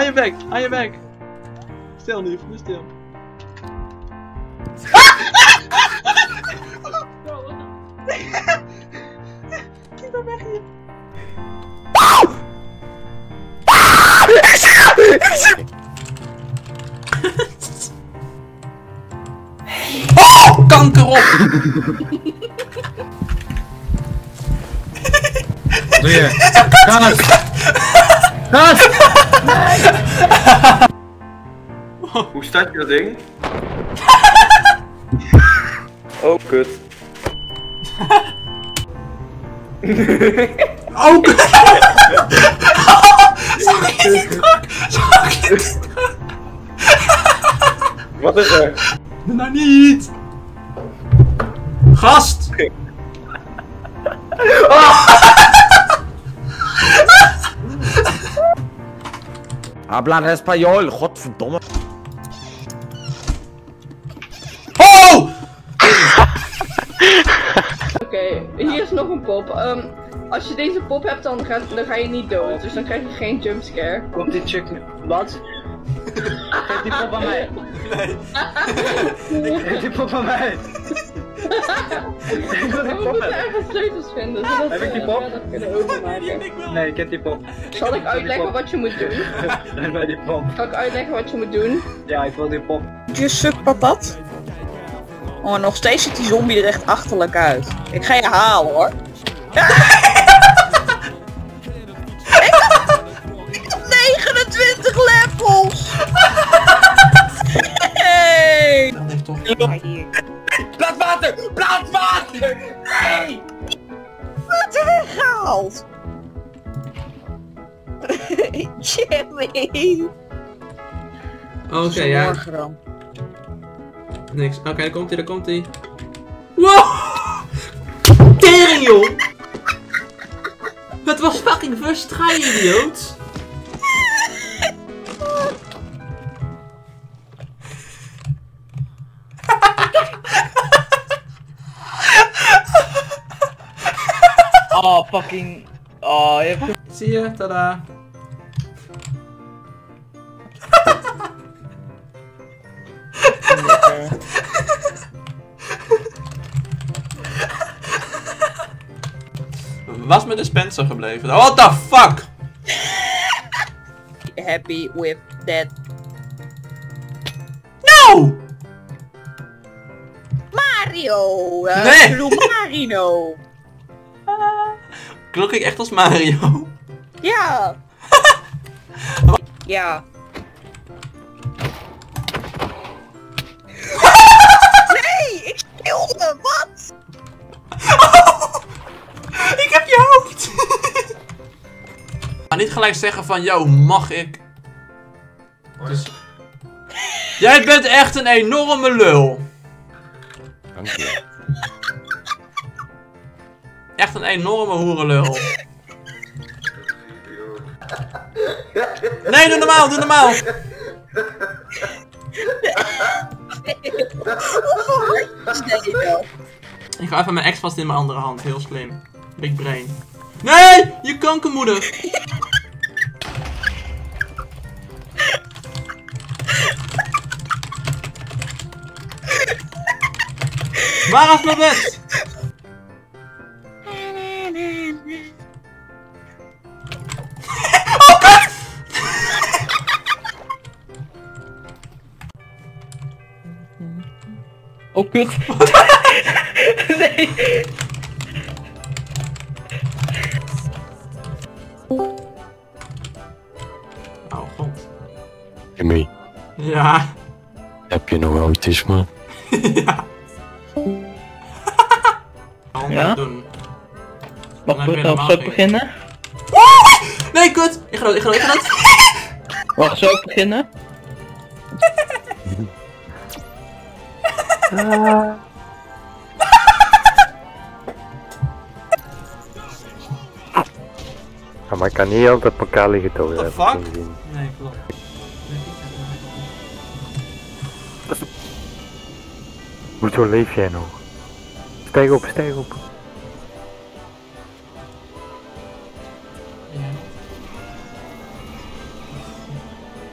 je bek, aan je bek. Stil lief, nu stil. Ik ben weg hier. Oh, kanker op! Wat doe je? Kaas! Kaas! Hoe start je dat ding? Oh, kut. Oh, kut! Zag je die druk? Zag je die druk? Wat is er? Nou niet! Gast! Habla español, godverdomme. Oh! Oké, hier is nog een pop. Als je deze pop hebt, dan ga je niet dood. Dus dan krijg je geen jumpscare. Komt die chick nu? Wat? Geef die pop aan mij. Nee. Geef die pop aan mij. Ik wil die We pop moeten hebben. ergens sleutels vinden, zodat Heb ik die we pop? dat kunnen openmaken. Nee, ik heb die pop. Zal ik uitleggen wat je moet doen? Geef mij die pop. Zal ik uitleggen wat je moet doen? Ja, ik wil die pop. Je sukpatat. Oh, nog steeds ziet die zombie er echt achterlijk uit. Ik ga je halen hoor. Ik heb 29 levels! Hey! Dat heeft toch... Plaatwater! Plaatwater! Nee! Wat er weggehaald? Jimmy! Oké, ja. Morgen dan. Niks. Oké, daar komt hij, daar komt hij. Wow! Tering, joh! Het was fucking first try, idioot! Oh, fucking... Oh, je hebt... Zie je? Tada! Was met de Spencer gebleven? What the fuck? Happy with that. No! Mario! Nee. Ik bedoel Marino! Klonk ik echt als Mario? Ja! Ja. Nee! Ik speelde! Wat? Ik heb je hoofd! Maar niet gelijk zeggen van, yo, mag ik? Dus... Jij bent echt een enorme lul. Dank je. Echt een enorme hoerenlul. Nee, doe normaal, doe normaal. Ik ga even mijn ex vast in mijn andere hand, heel slim. Big brain. Nee, je kankermoeder. Waar is mijn bed? Oh, kut! Oh, kut. Nee. Oh, god. Jimmy, Ja. heb je nog autisme? Ja. Ja? Doen. Mag Dan heb je ik helemaal zo geen- beginnen? Nee, kut! Ik ga dood, ik ga dood, ik ga dood. Mag ik zo beginnen? Ja, maar ik kan niet altijd op elkaar liggen toch? What the fuck? Nee, klopt. Hoezo leef jij nog? Stijg op, stijg op. Ja.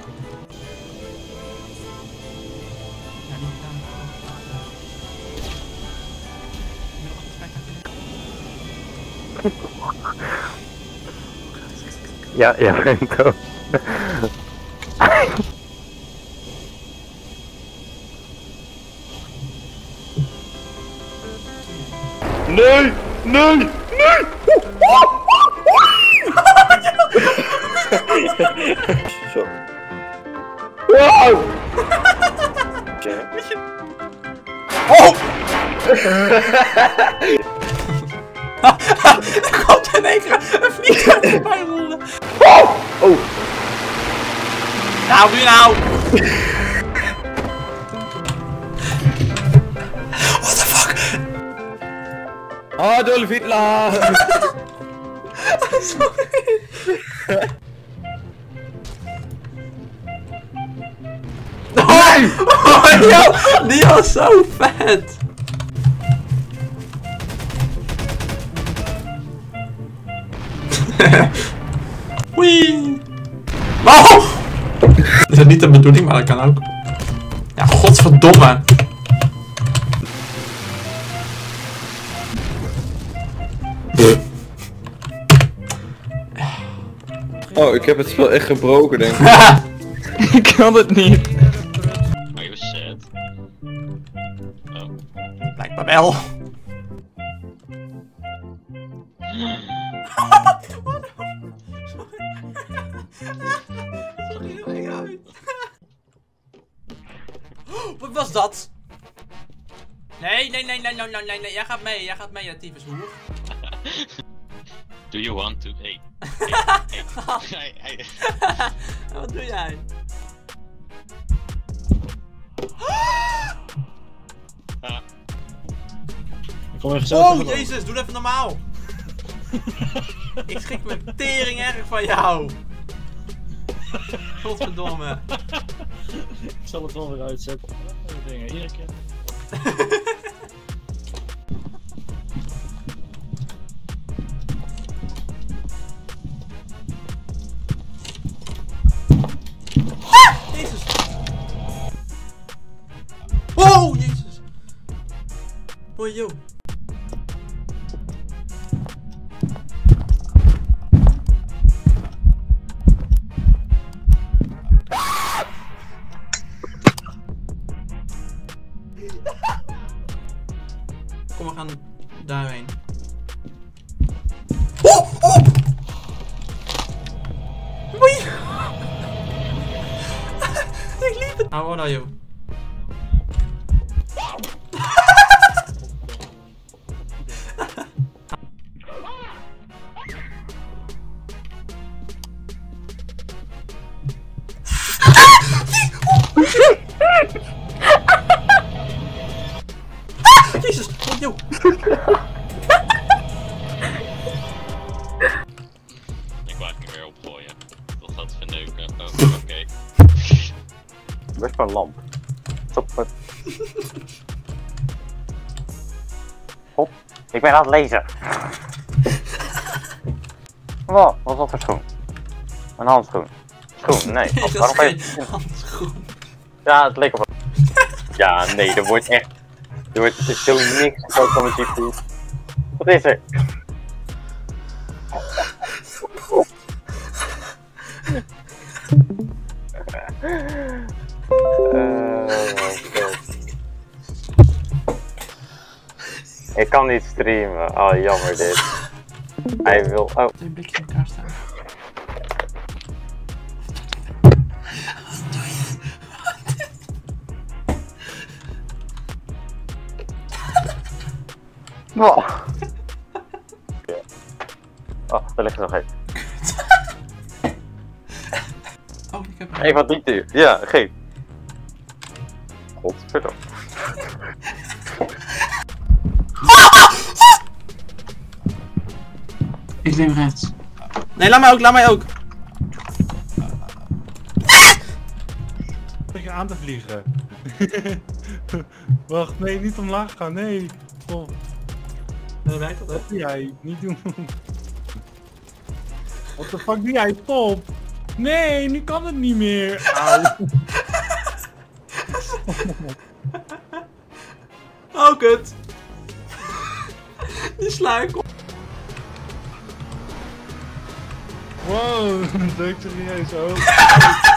Ja, Vento. Nee! Nee! Zo. Wow! Oh! Er komt in één keer een vliegtuig voorbij rollen. Oh! Nou, doe je nou! What the fuck? Adolf Hitler! Sorry. Oh, die was zo vet! Wee! Oh! Dat is niet de bedoeling, maar dat kan ook. Ja, godverdomme! Oh, ik heb het spel echt gebroken, denk ik. Ik kan het niet. Are you sad? Oh. Blijkbaar wel. Wat was dat? Nee, jij gaat mee, ja, tyfushoer. Do you want to... Hey. Hey. Wat doe jij? Ik kom even zelf. Oh, jezus, doe even normaal. Ik schrik me tering erg van jou. Godverdomme. Ik zal het wel weer uitzetten. Dingen, iedere keer. Jezus. Oh, jezus. Oh, joh. Kom, we gaan daarheen. Oh! Oei! Ik liep het! How old are you? Jezus, oh joh! Ik wou het weer opgooien. Dat gaat verneuken. Oh, oké. Best wel een lamp. Stop het. Hop, ik ben aan het lezen. Wat was dat voor schoen? Een handschoen. Schoen, nee. Dat is Waarom geen ben je... handschoen. Ja, het leek op. Ja, nee, er wordt echt. Er wordt zo niks groot van mijn GPU. Wat is er? Ik kan niet streamen. Oh, jammer dit. Hij wil. Oh. Twee blikjes in elkaar staan. Oh, daar ligt er nog één. Oh, ik heb Eén van die twee. Ja, geef. Godverdomme. Ik neem rechts. Nee, laat mij ook. Tegen aan te vliegen. Wacht, nee, niet omlaag gaan, nee. Stop. Nee, werkt dat, hè? Wat doe jij? Niet doen. What the fuck doe jij? Stop. Nee, nu kan het niet meer. Auw. Oh, kut. Die sla ik op. Wow, dat deed ik serieus ook.